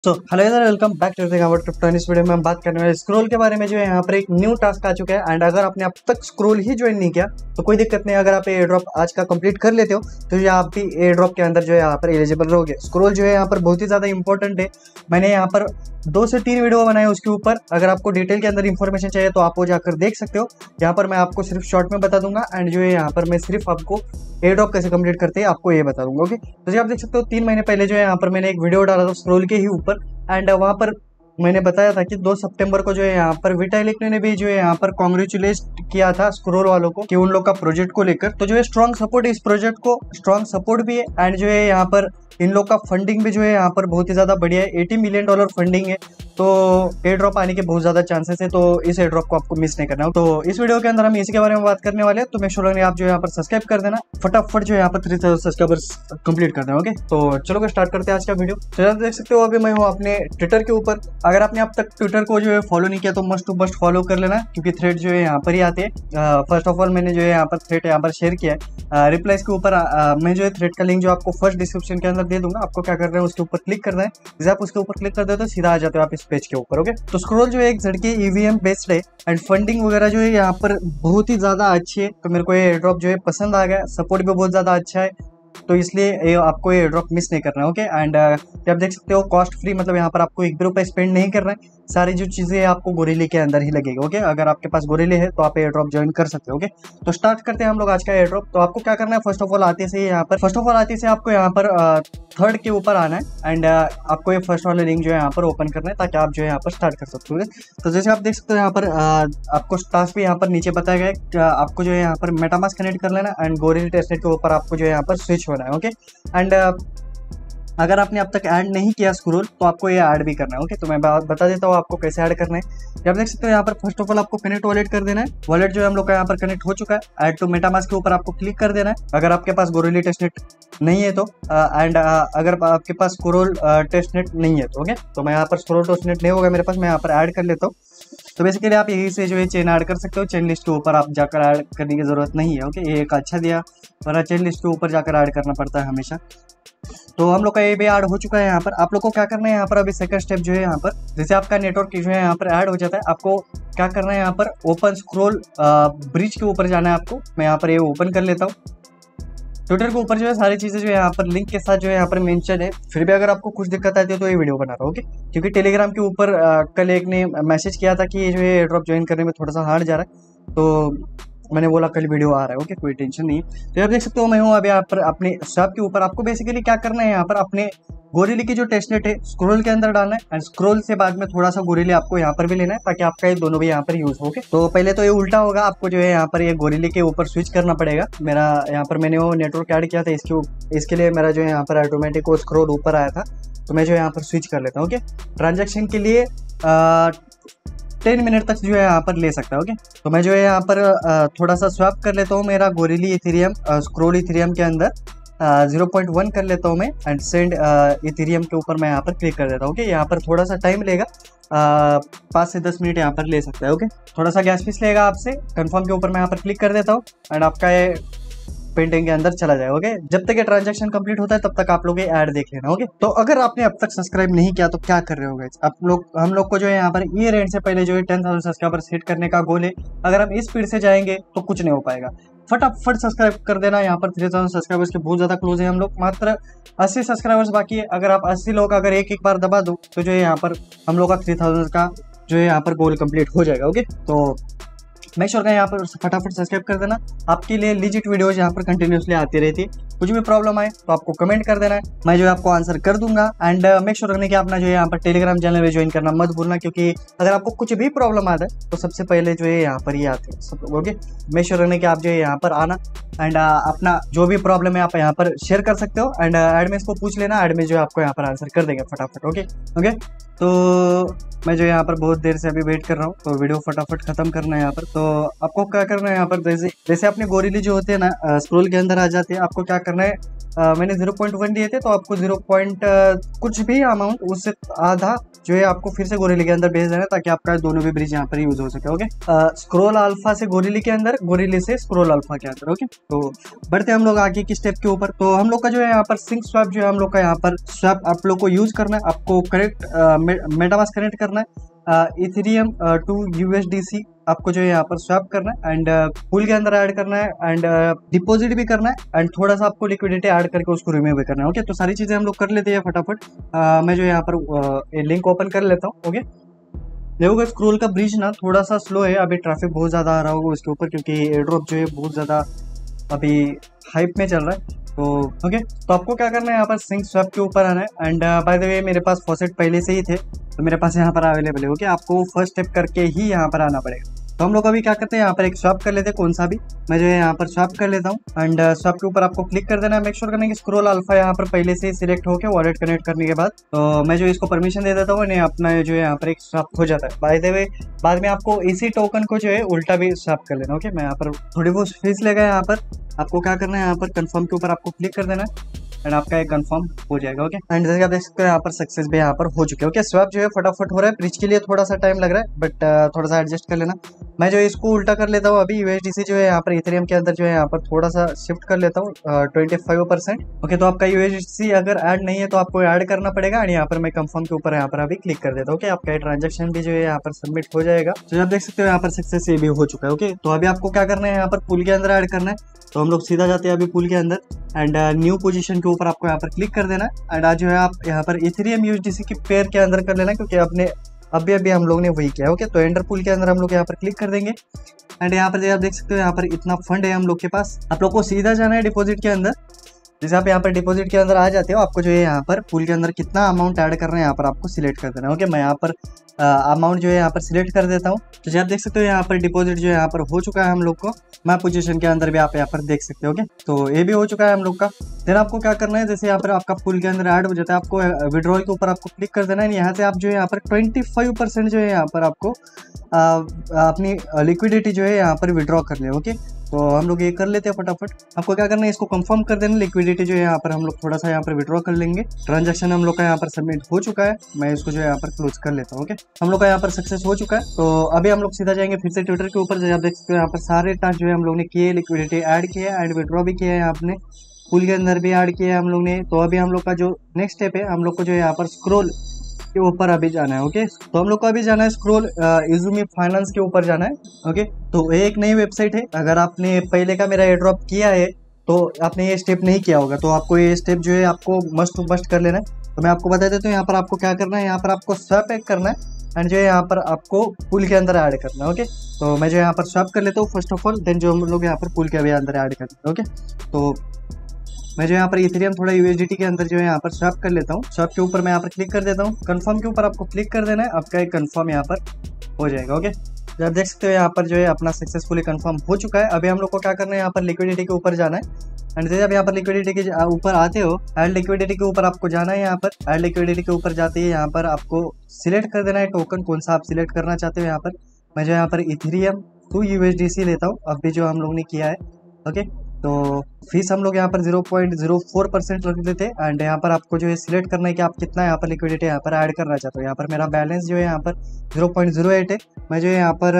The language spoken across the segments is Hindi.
सो हेलो इधर वेलकम बैक टू क्रिप्टो। इस वीडियो में हम बात करने वाले स्क्रॉल के बारे में। जो है यहाँ पर एक न्यू टास्क आ चुका है एंड अगर आपने अब तक स्क्रॉल ही ज्वाइन नहीं किया तो कोई दिक्कत नहीं। अगर आप एयर ड्रॉप आज का कंप्लीट कर लेते हो तो ये आप भी एयर ड्रॉप के अंदर जो है यहाँ पर एलिजिबल रहोगे। स्क्रॉल जो है यहाँ पर बहुत ही ज़्यादा इंपॉर्टेंट है। मैंने यहाँ पर 2 से 3 वीडियो बनाए उसके ऊपर। अगर आपको डिटेल के अंदर इन्फॉर्मेशन चाहिए तो आप वो जाकर देख सकते हो। यहाँ पर मैं आपको सिर्फ शॉर्ट में बता दूंगा एंड जो है यहाँ पर मैं सिर्फ आपको एयर ड्रॉप कैसे कंप्लीट करते हैं आपको ये बता दूंगा। ओके, तो आप देख सकते हो 3 महीने पहले जो है यहाँ पर मैंने एक वीडियो डाला था स्क्रॉल के ही ऊपर एंड वहाँ पर मैंने बताया था कि 2 सितंबर को जो है यहाँ पर विटालिक ने भी जो है यहाँ पर कांग्रेचुलेट किया था स्क्रोल वालों को कि उन लोग का प्रोजेक्ट को लेकर। तो जो है स्ट्रॉन्ग सपोर्ट है इस प्रोजेक्ट को, स्ट्रॉन्ग सपोर्ट भी है एंड जो है यहाँ पर इन लोग का फंडिंग भी जो है यहाँ पर बहुत ही ज्यादा बढ़िया है। $80 मिलियन फंडिंग है। तो एयर ड्रॉप आने के बहुत ज्यादा चांसेस है, तो इस एयर ड्रॉप को आपको मिस नहीं करना हो। तो इस वीडियो के अंदर हम इसी के बारे में बात करने वाले हैं। तो मेक श्योर आप जो यहाँ पर सब्सक्राइब कर देना, फटाफट जो यहाँ पर 3000 सब्सक्राइबर्स कंप्लीट कर देना। ओके, तो चलो स्टार्ट करते हैं आज का वीडियो। तो आप देख सकते हो अभी मैं हूँ अपने ट्विटर के ऊपर। अगर आपने अब तक ट्विटर को जो है फॉलो नहीं किया तो मस्ट टू मस्ट फॉलो कर लेना, क्योंकि थ्रेड जो है यहाँ पर ही आते हैं। फर्स्ट ऑफ ऑल मैंने जो है यहाँ पर थ्रेड यहाँ पर शेयर किया है रिप्लाईज के ऊपर। मैं जो है थ्रेड का लिंक जो आपको फर्स्ट डिस्क्रिप्शन के अंदर दे दूंगा। आपको क्या करना है उसके ऊपर क्लिक करना है। जैसे आप उसके ऊपर क्लिक करते हो तो सीधा आ जाते हो आप इस पेज के ऊपर। ओके, तो स्क्रॉल जो है एक झटके ईवीएम बेस्ड है एंड फंडिंग वगैरह जो है यहाँ पर बहुत ही ज्यादा अच्छी है। तो मेरे को ये एयर ड्रॉप जो है पसंद आ गया, सपोर्ट भी बहुत ज्यादा अच्छा है, तो इसलिए आपको ये ड्रॉप मिस नहीं करना है। ओके, एंड आप देख सकते हो कॉस्ट फ्री, मतलब यहाँ पर आपको 1 भी रुपये स्पेंड नहीं करना है। सारी जो चीजें हैं आपको गोरिल्ले के अंदर ही लगेगी। ओके, अगर आपके पास गोरिल्ले है तो आप एयर ड्रॉप ज्वाइन कर सकते हो। ओके, तो स्टार्ट करते हैं हम लोग आज का एयर ड्रॉप। तो आपको क्या करना है, फर्स्ट ऑफ ऑल आते से यहाँ पर आपको यहाँ पर थर्ड के ऊपर आना है एंड आपको ये फर्स्ट वाला लिंक जो है यहाँ पर ओपन करना है ताकि आप जो है यहाँ पर स्टार्ट कर सकते हो। तो जैसे आप देख सकते हो यहाँ पर आपको टास्क भी यहाँ पर नीचे बताया गया है। आपको जो है यहाँ पर मेटामास्क कनेक्ट कर लेना एंड गोरिल्ला टेस्टनेट के ऊपर आपको जो है यहाँ पर स्विच होना है। ओके, एंड अगर आपने अब तक ऐड नहीं किया स्क्रॉल तो आपको ये ऐड भी करना है। ओके, तो मैं बता देता हूँ आपको कैसे ऐड करना है। आप देख सकते हो यहाँ पर फर्स्ट ऑफ ऑल आपको कनेक्ट वॉलेट कर देना है। वॉलेट जो है हम लोग का यहाँ पर कनेक्ट हो चुका है। ऐड टू मेटामास्क के ऊपर आपको क्लिक कर देना है अगर आपके पास गोरिल्ला टेस्टनेट नहीं है तो, एंड अगर आपके पास स्क्रॉल टेस्टनेट नहीं है तो। ओके, तो मैं यहाँ पर स्क्रॉल टेस्टनेट नहीं होगा मेरे पास, मैं यहाँ पर ऐड कर लेता हूँ। तो बेसिकली आप यही से जो है चेन ऐड कर सकते हो। चेन लिस्ट के ऊपर आप जाकर ऐड करने की जरूरत नहीं है। ओके, ये एक अच्छा दिया, वरना चेन लिस्ट के ऊपर जाकर ऐड करना पड़ता है हमेशा। तो हम लोग का ये भी ऐड हो चुका है। यहाँ पर आप लोग को क्या करना है, यहाँ पर अभी सेकंड स्टेप जो है यहाँ पर जैसे आपका नेटवर्क जो है यहाँ पर ऐड हो जाता है, आपको क्या करना है, यहाँ पर ओपन स्क्रॉल ब्रिज के ऊपर जाना है आपको। मैं यहाँ पर ये ओपन कर लेता हूँ। ट्विटर के ऊपर जो है सारी चीजें जो है यहाँ पर लिंक के साथ जो है यहाँ पर मेंशन है। फिर भी अगर आपको कुछ दिक्कत आती है तो ये वीडियो बना रहा हूँ। ओके, क्योंकि टेलीग्राम के ऊपर कल एक ने मैसेज किया था कि ये जो है एयर ड्रॉप ज्वाइन करने में थोड़ा सा हार्ड जा रहा है, तो मैंने बोला कल वीडियो आ रहा है। ओके, कोई टेंशन नहीं है। तो आप देख सकते हो मैं हूँ अभी यहाँ पर अपने शॉप के ऊपर। आपको बेसिकली क्या करना है, यहाँ पर अपने गोरिल्ले की जो टेस्टनेट है स्क्रॉल के अंदर डालना है एंड स्क्रॉल से बाद में थोड़ा सा गोरिल्ले आपको यहाँ पर भी लेना है ताकि आपका ये दोनों भी यहाँ पर यूज हो। ओके, तो पहले तो ये उल्टा होगा, आपको जो है यहाँ पर ये गोरिल्ले के ऊपर स्विच करना पड़ेगा। मेरा यहाँ पर मैंने वो नेटवर्क ऐड किया था, इसके लिए मेरा जो है यहाँ पर ऑटोमेटिक वो स्क्रॉल ऊपर आया था, तो मैं जो यहाँ पर स्विच कर लेता हूँ। ओके, ट्रांजेक्शन के लिए 10 मिनट तक जो है यहाँ पर ले सकता है। ओके, तो मैं जो है यहाँ पर थोड़ा सा स्वैप कर लेता हूँ मेरा गोरिल्ला इथेरियम स्क्रॉल इथेरियम के अंदर 0.1 कर लेता हूँ मैं एंड सेंड इथेरियम के ऊपर मैं यहाँ पर क्लिक कर देता हूँ। ओके, यहाँ पर थोड़ा सा टाइम लेगा, 5 से 10 मिनट यहाँ पर ले सकता है। ओके, थोड़ा सा गैस फीस लेगा आपसे। कंफर्म के ऊपर मैं यहाँ पर क्लिक कर देता हूँ एंड आपका ये पेंटिंग के अंदर चला जाएगा। ओके, जब तक ये ट्रांजैक्शन कंप्लीट होता है तब तक आप लोग ये ऐड देख लेना। ओके, तो अगर आपने अब तक सब्सक्राइब नहीं किया तो क्या कर रहे हो गाइस, हम लोग को जो है यहाँ पर ईयर एंड से पहले जो है 10,000 सब्सक्राइबर्स हिट करने का गोल है। अगर हम इस स्पीड से जाएंगे तो कुछ नहीं हो पाएगा। फटाफट सब्सक्राइब कर देना। यहाँ पर 3000 सब्सक्राइबर्स के बहुत ज्यादा क्लोज है हम लोग, मात्र 80 सब्सक्राइबर्स बाकी है। अगर आप 80 लोग अगर एक बार दबा दो तो जो है यहाँ पर हम लोग का 3000 का जो है यहाँ पर गोल कंप्लीट हो जाएगा। ओके, तो मेक श्योर यहाँ पर फटाफट सब्सक्राइब कर देना। आपके लिए लिजिट वीडियोज यहाँ पर कंटिन्यूसली आती रहती है। कुछ भी प्रॉब्लम आए तो आपको कमेंट कर देना है, मैं जो है आपको आंसर कर दूंगा। एंड मेक श्योर करने कि अपना जो है यहाँ पर टेलीग्राम चैनल में ज्वाइन करना मत भूलना, क्योंकि अगर आपको कुछ भी प्रॉब्लम आता है तो सबसे पहले जो है यहाँ पर ही आते हैं सब। ओके, मेक श्योर करने कि आप जो है यहाँ पर आना एंड अपना जो भी प्रॉब्लम है आप यहाँ पर शेयर कर सकते हो एंड एडमिन को पूछ लेना। एडमिन जो है आपको यहाँ पर आंसर कर देंगे फटाफट। ओके ओके, तो मैं जो यहाँ पर बहुत देर से अभी वेट कर रहा हूँ, तो वीडियो फटाफट खत्म करना है यहाँ पर। तो आपको क्या करना है, यहाँ पर जैसे अपने गोरिल्ले जो होते हैं ना स्क्रॉल के अंदर आ जाते हैं, आपको क्या करना है मैंने 0.1 दिए थे, तो आपको 0. कुछ भी अमाउंट उससे आधा जो है आपको फिर से गोरिल्ला के अंदर भेज देना, ताकि आपका दोनों भी ब्रिज यहाँ पर यूज हो सके। ओके, स्क्रोल अल्फा से गोरिल्ला के अंदर, गोरिल्ला से स्क्रोल अल्फा के अंदर। ओके, तो बढ़ते हम लोग आगे की स्टेप के ऊपर। तो हम लोग का जो है यहाँ पर सिंक स्वैप जो है हम लोग का यहाँ पर स्वैप आप लोग को यूज करना है। आपको करेक्ट मेटामास्क कनेक्ट करना है, इथेरियम टू यूएसडीसी आपको जो है यहाँ पर स्वैप करना है, एंड पूल के अंदर ऐड करना है, एंड डिपॉजिट भी करना है, एंड थोड़ा सा आपको लिक्विडिटी ऐड करके उसको रिमूव भी करना है। ओके, तो सारी चीजें हम लोग कर लेते हैं फटाफट। मैं जो यहाँ पर लिंक ओपन कर लेता हूँ। ओके, देखोगे स्क्रोल का ब्रिज ना थोड़ा सा स्लो है, अभी ट्रैफिक बहुत ज्यादा आ रहा होगा उसके ऊपर, क्योंकि एयर ड्रॉप जो है बहुत ज्यादा अभी हाइप में चल रहा है। तो ओके, तो आपको क्या करना है, यहाँ पर सिंक स्वैप के ऊपर आना है, एंड बाय द वे मेरे पास फॉसेट पहले से ही थे, तो मेरे पास यहाँ पर अवेलेबल है। ओके, आपको फर्स्ट स्टेप करके ही यहाँ पर आना पड़ेगा। तो हम लोग अभी क्या करते हैं, यहाँ पर एक स्वैप कर लेते हैं, कौन सा भी। मैं जो है यहाँ पर स्वैप कर लेता हूँ, एंड स्वैप के ऊपर आपको क्लिक कर देना है। मेक श्योर करना है कि स्क्रोल अल्फा यहाँ पर पहले से ही सिलेक्ट होकर वॉलेट कनेक्ट करने के बाद, तो मैं जो इसको परमिशन दे देता हूँ, नहीं अपना जो है यहाँ पर एक स्वैप हो जाता है। बाय द वे बाद में आपको इसी टोकन को जो है उल्टा भी स्वैप कर लेना। ओके, मैं यहाँ पर थोड़ी बहुत फीस लेगा। यहाँ पर आपको क्या करना है, यहाँ पर कंफर्म के ऊपर आपको क्लिक कर देना है, एंड आपका एक कंफर्म हो जाएगा। ओके, एंड जैसे आप देख सकते हो यहाँ पर सक्सेस भी यहाँ पर हो चुके हैं। ओके, स्वैप जो है फटाफट हो रहा है, ब्रिज के लिए थोड़ा सा टाइम लग रहा है, बट थोड़ा सा एडजस्ट कर लेना। मैं जो इसको उल्टा कर लेता हूँ, अभी यूएसडीसी जो है यहाँ पर इथेरियम के अंदर जो है यहाँ पर थोड़ा सा शिफ्ट कर लेता हूँ 25%। ओके, तो आपका यूएसडीसी अगर ऐड नहीं है तो आपको ऐड करना पड़ेगा, एंड यहाँ पर मैं कंफर्म के ऊपर यहाँ पर अभी क्लिक कर देता हूँ। ओके, आपका ट्रांजेक्शन भी जो है यहाँ पर सबमिट हो जाएगा। तो आप देख सकते हो यहाँ पर सक्सेस ये भी हो चुका है। ओके, तो अभी आपको क्या करना है, यहाँ पर पूल के अंदर ऐड करना है। तो हम लोग सीधा जाते हैं अभी पूल के अंदर, एंड न्यू पोजीशन के ऊपर आपको यहाँ पर क्लिक कर देना है, एंड आज जो है आप यहाँ पर इथेरियम यूएसडीसी की पेयर के अंदर कर लेना, क्योंकि अपने अभी हम लोग ने वही किया है। ओके, तो एंटर पूल के अंदर हम लोग यहाँ पर क्लिक कर देंगे, एंड यहाँ पर आप देख सकते हो यहाँ पर इतना फंड है हम लोग के पास। आप लोग को सीधा जाना है डिपॉजिट के अंदर। जैसे आप यहाँ पर डिपॉजिट के अंदर आ जाते हो, आपको जो है यहाँ पर पूल के अंदर कितना अमाउंट ऐड करना है यहाँ पर आपको सिलेक्ट कर देना है। ओके, मैं यहाँ पर अमाउंट जो है यहाँ पर सिलेक्ट कर देता हूँ। तो जैसे आप देख सकते हो यहाँ पर डिपॉजिट जो है यहाँ पर हो चुका है हम लोग को। मैं पोजीशन के अंदर भी आप यहाँ पर देख सकते हो। ओके, तो ये भी हो चुका है हम लोग का। देन आपको क्या करना है, जैसे यहाँ पर आपका पूल के अंदर ऐड हो जाता है, आपको विड्रॉल के ऊपर आपको क्लिक कर देना है। यहाँ से आप जो है यहाँ पर 25% जो है यहाँ पर आपको अपनी लिक्विडिटी जो है यहाँ पर विड्रॉ कर ले। ओके, तो हम लोग ये कर लेते हैं फटाफट। आपको क्या करना है, इसको कंफर्म कर देना। लिक्विडिटी जो है यहाँ पर हम लोग थोड़ा सा यहाँ पर विड्रॉ कर लेंगे। ट्रांजैक्शन हम लोग का यहाँ पर सबमिट हो चुका है। मैं इसको जो है यहाँ पर क्लोज कर लेता हूँ। ओके, हम लोग का यहाँ पर सक्सेस हो चुका है। तो अभी हम लोग सीधा जाएंगे फिर से ट्विटर के ऊपर। जैसे आप देख सकते हो यहाँ पर सारे टास्क जो है हम लोग ने किए, लिक्विडिटी ऐड किया एंड विड्रॉ भी किया है, आपने पूल के अंदर भी ऐड किया है हम लोग ने। तो अभी हम लोग का जो नेक्स्ट स्टेप है, हम लोग को जो है यहाँ पर स्क्रोल के ऊपर अभी जाना है। ओके, तो हम लोग को अभी जाना है स्क्रोल इजुमी फाइनेंस के ऊपर जाना है। ओके, तो एक नई वेबसाइट है। अगर आपने पहले का मेरा एयर ड्रॉप किया है तो आपने ये स्टेप नहीं किया होगा, तो आपको ये स्टेप जो है आपको मस्ट टू मस्ट कर लेना है। तो मैं आपको बता देता हूँ यहाँ पर आपको क्या करना है। यहाँ पर आपको स्वैप एक करना है, एंड जो है यहाँ पर आपको पूल के अंदर ऐड करना है। ओके, तो मैं जो यहाँ पर स्वैप कर लेता हूँ फर्स्ट ऑफ ऑल, देन जो हम लोग यहाँ पर पूल के अभी अंदर ऐड करते हैं। ओके, तो मैं जो यहाँ पर इथेरियम थोड़ा यूएसडीटी के अंदर जो है यहाँ पर स्वैप कर लेता हूँ। स्वैप के ऊपर मैं यहाँ पर क्लिक कर देता हूँ। कंफर्म के ऊपर आपको क्लिक कर देना है, आपका एक कंफर्म यहाँ पर हो जाएगा। ओके, तो आप देख सकते हो यहाँ पर जो है अपना सक्सेसफुली कंफर्म हो चुका है। अभी हम लोग को क्या करना है, यहाँ पर लिक्विडिटी के ऊपर जाना है, एंड जैसे आप यहाँ पर लिक्विडिटी के ऊपर आते हो, ऐड लिक्विडिटी के ऊपर आपको जाना है। यहाँ पर ऐड लिक्विडिटी के ऊपर जाते ही यहाँ पर आपको सिलेक्ट कर देना है टोकन, कौन सा आप सिलेक्ट करना चाहते हो। यहाँ पर मैं जो यहाँ पर इथेरियम टू यूएसडीसी लेता हूँ, अभी जो हम लोग ने किया है। ओके, तो फीस हम लोग यहाँ पर 0.04% रख देते हैं, एंड यहाँ पर आपको जो है सिलेक्ट करना है कि आप कितना यहाँ पर लिक्विडिटी यहाँ पर ऐड करना चाहते हो। यहाँ पर मेरा बैलेंस जो है यहाँ पर 0.08 है। मैं जो है यहाँ पर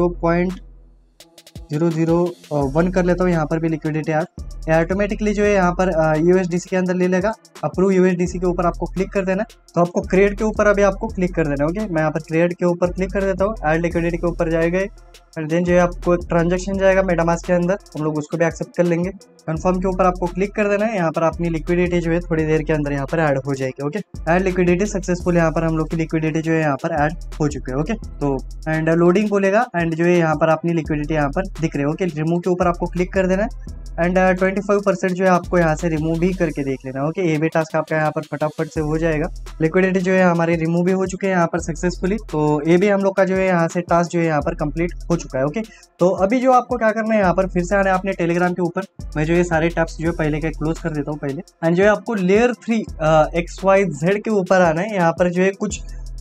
0.001 कर लेता हूँ। यहाँ पर भी लिक्विडिटी ऐड ऑटोमेटिकली जो है यहाँ पर यूएसडीसी के अंदर ले लेगा। अप्रूव यूएसडीसी के ऊपर आपको क्लिक कर देना है। तो आपको क्रिएट के ऊपर अभी आपको क्लिक कर देना है। ओके, मैं यहाँ पर क्रिएट के ऊपर क्लिक कर देता हूँ, ऐड लिक्विडिटी के ऊपर जाएगा, एंड देन जो है आपको एक ट्रांजैक्शन जाएगा मेटामास्क के अंदर, हम लोग उसको भी एक्सेप्ट कर लेंगे। कंफर्म के ऊपर आपको क्लिक कर देना है। यहाँ पर अपनी लिक्विडिटी जो है थोड़ी देर के अंदर यहाँ पर ऐड हो जाएगी। ओके, ऐड लिक्विडिटी सक्सेसफुल, यहाँ पर हम लोग की लिक्विडिटी जो है यहाँ पर ऐड हो चुकी है। ओके, तो एंड लोडिंग बोलेगा, एंड जो है यहाँ पर अपनी लिक्विडिटी यहाँ पर दिख रही है। ओके, रिमूव के ऊपर आपको क्लिक कर देना है, एंड 25% जो है आपको यहाँ से रिमूव भी करके देख लेना। ओके, ये भी टास्क आपका यहाँ पर फटाफट से हो जाएगा। लिक्विडिटी जो है हमारे रिमूव भी हो चुके हैं यहाँ पर सक्सेसफुली। तो ये भी हम लोग का जो है यहाँ से टास्क जो है यहाँ पर कंप्लीट हो चुका है। ओके, तो अभी जो आपको क्या करना है, यहाँ पर फिर से आना है अपने टेलीग्राम के ऊपर। मैं जो ये सारे टास्क जो है पहले के क्लोज कर देता हूँ पहले, एंड जो है आपको लेयर 3 XYZ के ऊपर आना है। यहाँ पर जो है कुछ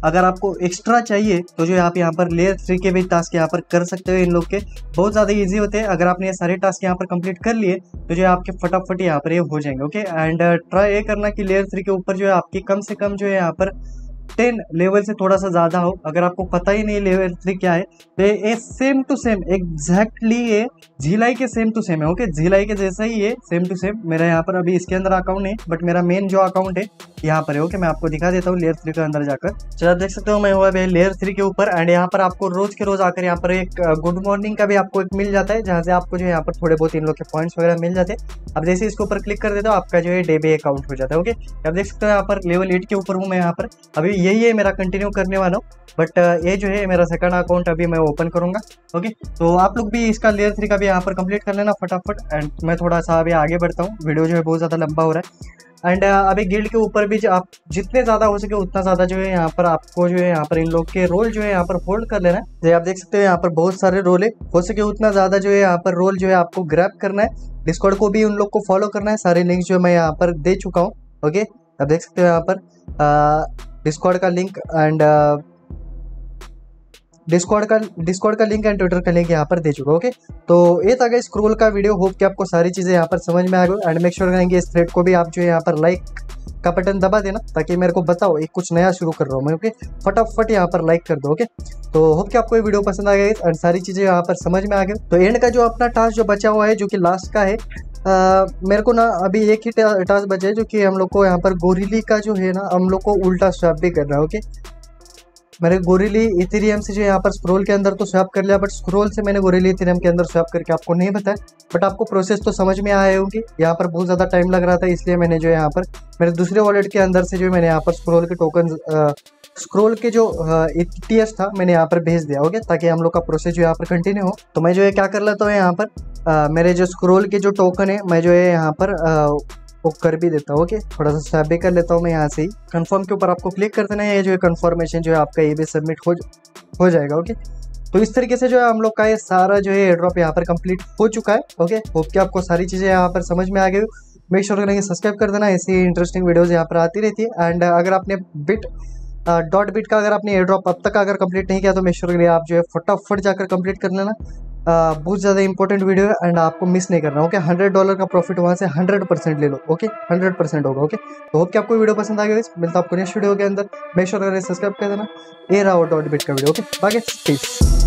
अगर आपको एक्स्ट्रा चाहिए तो जो आप यहाँ पर लेयर 3 के भी टास्क यहाँ पर कर सकते हो। इन लोग के बहुत ज़्यादा ईजी होते हैं। अगर आपने ये सारे टास्क यहाँ पर कंप्लीट कर लिए तो जो आपके फटाफट यहाँ पर ये हो जाएंगे। ओके, एंड ट्राई ये करना कि लेयर 3 के ऊपर जो है आपकी कम से कम जो है यहाँ पर 10 लेवल से थोड़ा सा ज़्यादा हो। अगर आपको पता ही नहीं लेवल 3 क्या है तो ये सेम टू सेम एग्जैक्टली ये झिलाई के सेम टू सेम है। ओके, झिलाई के जैसा ही ये सेम टू सेम। मेरा यहाँ पर अभी इसके अंदर अकाउंट नहीं, बट मेरा मेन जो अकाउंट है यहाँ पर है। ओके, मैं आपको दिखा देता हूँ लेयर 3 के अंदर जाकर। चलो आप देख सकते हो मैं हुआ अभी लेयर 3 के ऊपर, एंड यहाँ पर आपको रोज के रोज आकर यहाँ पर एक गुड मॉर्निंग का भी आपको एक मिल जाता है, जहाँ से आपको जो यहाँ पर थोड़े बहुत इन लोग के पॉइंट्स वगैरह मिल जाते हैं। अब जैसे इसके ऊपर क्लिक कर देते हो आपका जो है डे बे अकाउंट हो जाता है। ओके, आप देख सकते हो यहाँ पर लेवल 8 के ऊपर हूँ मैं। यहाँ पर अभी यही है मेरा, कंटिन्यू करने वाला हूँ, बट ये जो है मेरा सेकंड अकाउंट अभी मैं ओपन करूंगा। ओके, तो आप लोग भी इसका लेयर 3 का भी यहाँ पर कंप्लीट कर लेना फटाफट। एंड मैं थोड़ा सा अभी आगे बढ़ता हूँ, वीडियो जो है बहुत ज़्यादा लंबा हो रहा है। एंड अभी गिल्ड के ऊपर भी आप जितने ज़्यादा हो सके उतना ज़्यादा जो है यहाँ पर आपको जो है यहाँ पर इन लोग के रोल जो है यहाँ पर होल्ड कर लेना है। आप देख सकते हो यहाँ पर बहुत सारे रोल है, हो सके उतना ज़्यादा जो है यहाँ पर रोल जो है आपको ग्रैब करना है। डिस्कॉर्ड को भी उन लोग को फॉलो करना है, सारे लिंक्स जो मैं यहाँ पर दे चुका हूँ। ओके, आप देख सकते हो यहाँ पर डिस्कॉर्ड का लिंक एंड डिस्कॉर्ड का लिंक एंड ट्विटर का लिंक यहाँ पर दे चुका। ओके, तो ये था गाइस स्क्रॉल का वीडियो। होप कि आपको सारी चीज़ें यहाँ पर समझ में आ गई। एंड मेक श्योर करेंगे इस थ्रेड को भी आप जो है यहाँ पर लाइक का बटन दबा देना, ताकि मेरे को बताओ एक कुछ नया शुरू कर रहा हूँ मैं। ओके, फटाफट यहाँ पर लाइक कर दो। ओके, तो होप कि आपको ये वीडियो पसंद आ गई एंड सारी चीज़ें यहाँ पर समझ में आ गई। तो एंड का जो अपना टास्क जो बचा हुआ है, जो कि लास्ट का है, मेरे को ना अभी एक ही टास्क बचा है, जो कि हम लोग को यहाँ पर गोरिली का जो है ना, हम लोग को उल्टा स्वैप भी करना है। ओके, मैंने गोरिली इथेरियम से जो यहाँ पर स्क्रॉल के अंदर तो स्वैप कर लिया, बट स्क्रॉल से मैंने गोरिली इथेरियम के अंदर स्वैप करके आपको नहीं बताया, बट आपको प्रोसेस तो समझ में आया होगी। यहाँ पर बहुत ज़्यादा टाइम लग रहा था, इसलिए मैंने जो यहाँ पर मेरे दूसरे वॉलेट के अंदर से जो मैंने यहाँ पर स्क्रॉल के टोकन स्क्रॉल के जो ETS था मैंने यहाँ पर भेज दिया। ओके, ताकि हम लोग का प्रोसेस जो यहाँ पर कंटिन्यू हो। तो मैं जो है क्या कर लेता हूँ यहाँ पर मेरे जो स्क्रॉल के जो टोकन है मैं जो है यहाँ पर वो कर भी देता हूँ। ओके, थोड़ा सा स्वैप भी कर लेता हूँ मैं यहाँ से ही। कंफर्म के ऊपर आपको क्लिक कर देना है, ये जो है कंफर्मेशन जो है आपका ये भी सबमिट हो जाएगा। ओके, तो इस तरीके से जो है हम लोग का ये सारा जो है एयर ड्रॉप यहाँ पर कंप्लीट हो चुका है। ओके, होप कि आपको सारी चीज़ें यहाँ पर समझ में आ गई। मेक श्योर करेंगे सब्सक्राइब कर देना, ऐसी इंटरेस्टिंग वीडियोज़ यहाँ पर आती रहती है। एंड अगर आपने बिट का अगर आपने एयर ड्रॉप अब तक अगर कंप्लीट नहीं किया तो मेक श्योर करिए आप जो है फटाफट जाकर कंप्लीट कर लेना। बहुत ज़्यादा इंपॉर्टेंट वीडियो है एंड आपको मिस नहीं करना। ओके, $100 का प्रॉफिट वहाँ से 100% ले लो। ओके, 100% होगा। ओके, तो होप कि आपको वीडियो पसंद आ गया। मिलता है आपको नेक्स्ट वीडियो के अंदर। मेक श्योर करें सब्सक्राइब कर देना। ये रहा बिट का वीडियो। ओके, बाकी पीस।